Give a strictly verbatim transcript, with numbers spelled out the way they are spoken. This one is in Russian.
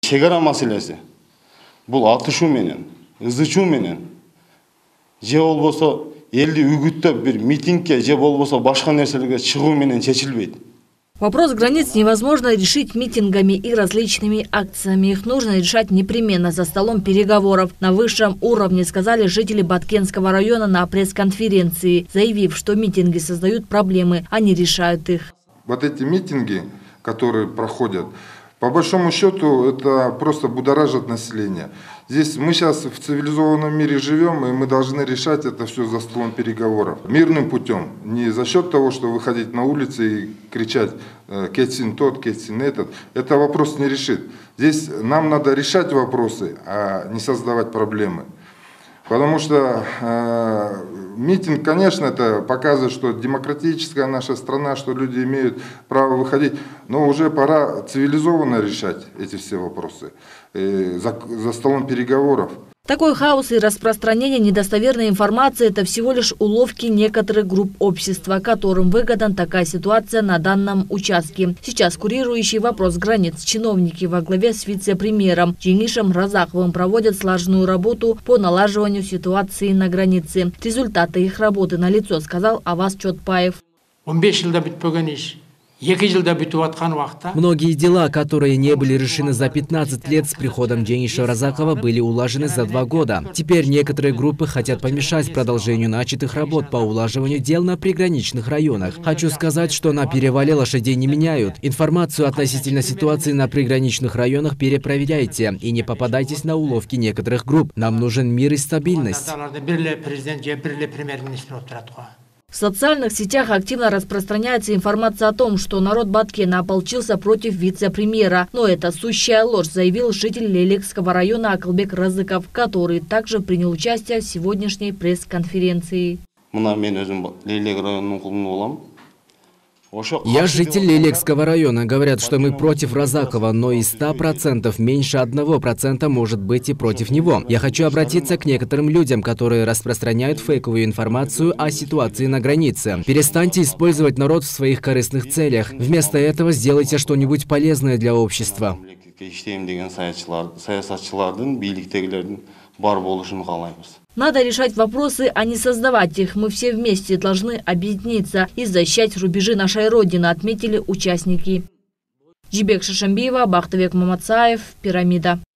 Чегара маселеси. Бул атышуу менен, ызычуу менен, же болбосо элди үгүттөп бир митингке, же болбосо башка нерселерге чыгуу менен чечилбейт. Вопрос границ невозможно решить митингами и различными акциями. Их нужно решать непременно за столом переговоров на высшем уровне, сказали жители Баткенского района на пресс-конференции, заявив, что митинги создают проблемы, а не решают их. Вот эти митинги, которые проходят, по большому счету, это просто будоражит население. Здесь мы сейчас в цивилизованном мире живем, и мы должны решать это все за столом переговоров. Мирным путем. Не за счет того, что выходить на улицы и кричать «кетсин тот, кетсин этот». Это вопрос не решит. Здесь нам надо решать вопросы, а не создавать проблемы. Потому что э, митинг, конечно, это показывает, что демократическая наша страна, что люди имеют право выходить. Но уже пора цивилизованно решать эти все вопросы э, за, за столом переговоров. Такой хаос и распространение недостоверной информации – это всего лишь уловки некоторых групп общества, которым выгодна такая ситуация на данном участке. Сейчас курирующий вопрос границ чиновники во главе с вице-премьером Жеңишем Разаковым проводят слаженную работу по налаживанию ситуации на границе. Результаты их работы налицо, сказал Аваз Чотпаев. Многие дела, которые не были решены за пятнадцать лет с приходом Жеңиша Разакова, были улажены за два года. Теперь некоторые группы хотят помешать продолжению начатых работ по улаживанию дел на приграничных районах. Хочу сказать, что на перевале лошадей не меняют. Информацию относительно ситуации на приграничных районах перепроверяйте и не попадайтесь на уловки некоторых групп. Нам нужен мир и стабильность. В социальных сетях активно распространяется информация о том, что народ Баткена ополчился против вице-премьера. Но это сущая ложь, заявил житель Лейлекского района Акылбек Разыков, который также принял участие в сегодняшней пресс-конференции. Я житель Лейлекского района. Говорят, что мы против Разакова, но из ста процентов меньше одного процента может быть и против него. Я хочу обратиться к некоторым людям, которые распространяют фейковую информацию о ситуации на границе. Перестаньте использовать народ в своих корыстных целях. Вместо этого сделайте что-нибудь полезное для общества. Надо решать вопросы, а не создавать их. Мы все вместе должны объединиться и защищать рубежи нашей Родины, отметили участники. Жибек Шашамбиева, Бахтовек Мамацаев, Пирамида.